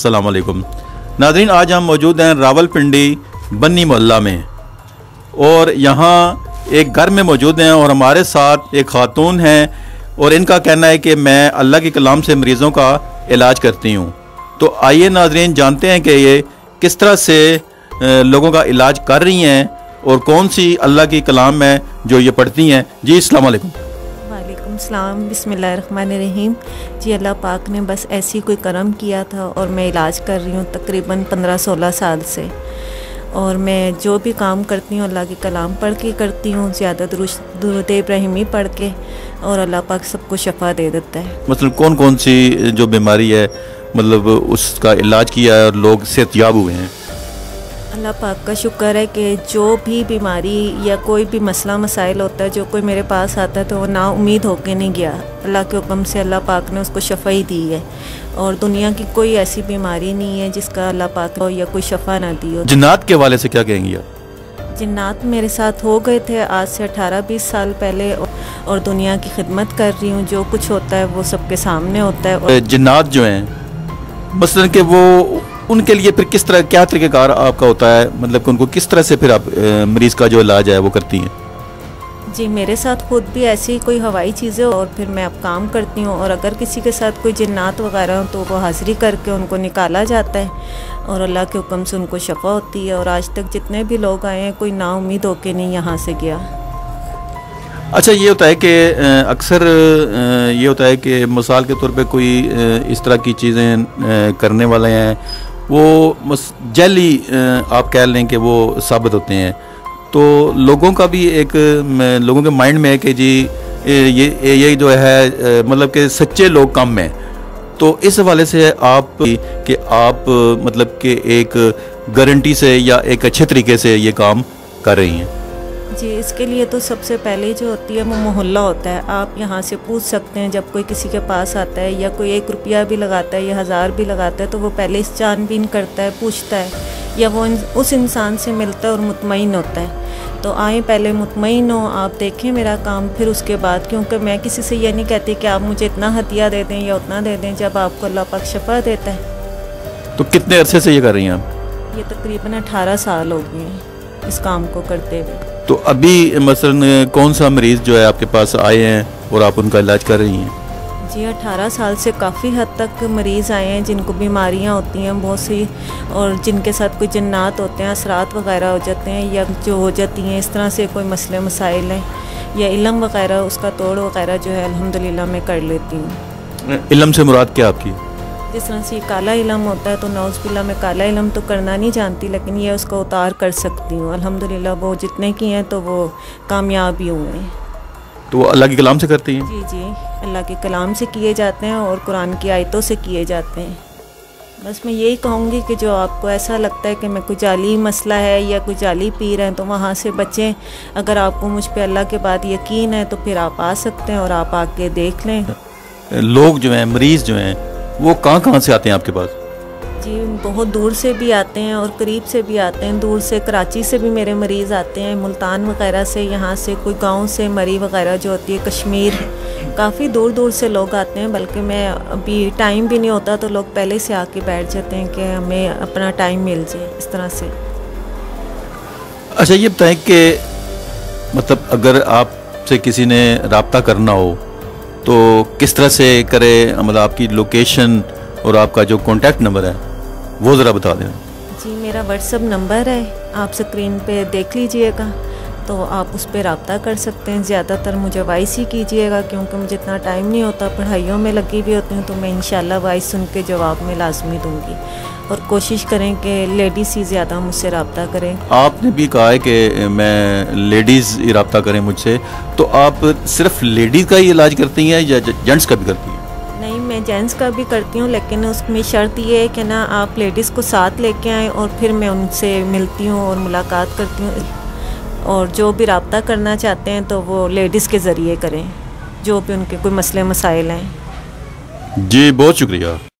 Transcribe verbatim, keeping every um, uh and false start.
अस्सलाम वालेकुम नाज़रीन, आज हम मौजूद हैं रावलपिंडी बन्नी मोहल्ला में और यहाँ एक घर में मौजूद हैं और हमारे साथ एक खातून हैं और इनका कहना है कि मैं अल्लाह के कलाम से मरीज़ों का इलाज करती हूँ। तो आइए नाज़रीन जानते हैं कि ये किस तरह से लोगों का इलाज कर रही हैं और कौन सी अल्लाह की कलाम है जो ये पढ़ती हैं। जी अस्सलाम वालेकुम। वालेकुम सलाम, बिस्मिल्लाहिर्रहमानिर्रहीम। जी अल्लाह पाक ने बस ऐसी कोई करम किया था और मैं इलाज कर रही हूँ तकरीबन पंद्रह सोलह साल से। और मैं जो भी काम करती हूँ अल्लाह की कलाम पढ़ के करती हूँ, ज़्यादा दुरूद इब्राहिमी पढ़ के, और अल्लाह पाक सबको शफा दे देता है। मतलब कौन कौन सी जो बीमारी है मतलब उसका इलाज किया है और लोग सेहतयाब हुए हैं? अल्लाह पाक का शुक्र है कि जो भी बीमारी या कोई भी मसला मसाइल होता है, जो कोई मेरे पास आता है तो वो ना उम्मीद होके नहीं गया। अल्लाह के हुक्म से अल्लाह पाक ने उसको शफा ही दी है और दुनिया की कोई ऐसी बीमारी नहीं है जिसका अल्लाह पाक हो या कोई शफा ना दी हो। जिन्नात के हवाले से क्या कहेंगी आप? जिन्नात मेरे साथ हो गए थे आज से अठारह बीस साल पहले और दुनिया की खिदमत कर रही हूँ। जो कुछ होता है वो सबके सामने होता है। और जिन्नात जो हैं मसलन कि वो उनके लिए फिर किस तरह क्या तरीक़ेकार आपका होता है, मतलब कि उनको किस तरह से फिर आप मरीज़ का जो इलाज है वो करती हैं? जी मेरे साथ खुद भी ऐसी कोई हवाई चीज़ें और फिर मैं अब काम करती हूँ और अगर किसी के साथ कोई जिन्नात वगैरह हो तो वो हाज़िरी करके उनको निकाला जाता है और अल्लाह के हुक्म से उनको शफा होती है। और आज तक जितने भी लोग आए हैं कोई नाउम्मीद होके नहीं यहाँ से गया। अच्छा, ये होता है कि अक्सर ये होता है कि मिसाल के तौर पे कोई इस तरह की चीज़ें करने वाले हैं वो जैली आप कह लें कि वो साबित होते हैं, तो लोगों का भी एक लोगों के माइंड में है कि जी ये ये जो है मतलब कि सच्चे लोग कम हैं। तो इस हवाले से आप कि आप मतलब कि एक गारंटी से या एक अच्छे तरीके से ये काम कर रही हैं? जी इसके लिए तो सबसे पहले जो होती है वो मोहल्ला होता है। आप यहाँ से पूछ सकते हैं जब कोई किसी के पास आता है या कोई एक रुपया भी लगाता है या हज़ार भी लगाता है तो वो पहले इस छानबीन करता है, पूछता है या वो उस इंसान से मिलता है और मुतमईन होता है। तो आए पहले मुतमईन हो, आप देखें मेरा काम, फिर उसके बाद, क्योंकि मैं किसी से ये नहीं कहती कि आप मुझे इतना हदिया दे दें या उतना दे दें जब आपको अल्लाह पाक शफा देता है। तो कितने अरसे से ये कर रही हैं आप? ये तकरीबन अठारह साल हो गए हैं इस काम को करते हुए। तो अभी मसलन कौन सा मरीज़ जो है आपके पास आए हैं और आप उनका इलाज कर रही हैं? जी अठारह साल से काफ़ी हद तक मरीज़ आए हैं जिनको बीमारियां होती हैं बहुत सी और जिनके साथ कोई जन्नात होते हैं, असरात वगैरह हो जाते हैं या जो हो जाती हैं इस तरह से कोई मसले मसाइल हैं या इल्म वगैरह, उसका तोड़ वगैरह जो है अल्हम्दुलिल्लाह मैं कर लेती हूँ। इल्म से मुराद क्या आपकी? जिस तरह से काला इल्म होता है तो नौज़बिल्लाह में काला इल्म तो करना नहीं जानती, लेकिन ये उसका उतार कर सकती हूँ। अल्हम्दुलिल्लाह वो जितने की हैं तो वो कामयाब ही हुए हैं। तो वो अल्लाह के कलाम से करती हैं? जी जी अल्लाह के कलाम से किए जाते हैं और कुरान की आयतों से किए जाते हैं। बस मैं यही कहूँगी कि जो आपको ऐसा लगता है कि मैं कोई जाली मसला है या कोई जाली पीर है तो वहाँ से बचें। अगर आपको मुझ पर अल्लाह के बाद यकीन है तो फिर आप आ सकते हैं और आप आके देख लें। लोग जो हैं मरीज़ जो हैं वो कहाँ कहाँ से आते हैं आपके पास? जी बहुत दूर से भी आते हैं और करीब से भी आते हैं। दूर से कराची से भी मेरे मरीज़ आते हैं, मुल्तान वगैरह से, यहाँ से कोई गांव से मरी वगैरह जो होती है, कश्मीर, काफ़ी दूर दूर से लोग आते हैं। बल्कि मैं अभी टाइम भी नहीं होता तो लोग पहले से आके बैठ जाते हैं कि हमें अपना टाइम मिल जाए इस तरह से। अच्छा ये बताएं कि मतलब अगर आपसे किसी ने रब्ता करना हो तो किस तरह से करे, मतलब आपकी लोकेशन और आपका जो कॉन्टैक्ट नंबर है वो ज़रा बता दें। जी मेरा व्हाट्सअप नंबर है, आप स्क्रीन पे देख लीजिएगा तो आप उस पर रब्ता कर सकते हैं। ज़्यादातर मुझे वॉइस ही कीजिएगा क्योंकि मुझे इतना टाइम नहीं होता, पढ़ाइयों में लगी हुई होती हूँ, तो मैं इंशाल्लाह वॉइस सुन के जवाब में लाजमी दूँगी। और कोशिश करें कि लेडीज़ ही ज़्यादा मुझसे रब्ता करें। आपने भी कहा है कि मैं लेडीज़ ही रब्ता करें मुझसे, तो आप सिर्फ लेडीज़ का ही इलाज करती हैं या जेंट्स का भी करती हैं? नहीं, मैं जेंट्स का भी करती हूँ, लेकिन उसमें शर्त ये है कि ना आप लेडीज़ को साथ लेके आएँ और फिर मैं उनसे मिलती हूँ और मुलाकात करती हूँ। और जो भी रब्ता करना चाहते हैं तो वो लेडीज़ के ज़रिए करें, जो भी उनके कोई मसले मसाइल हैं। जी बहुत शुक्रिया।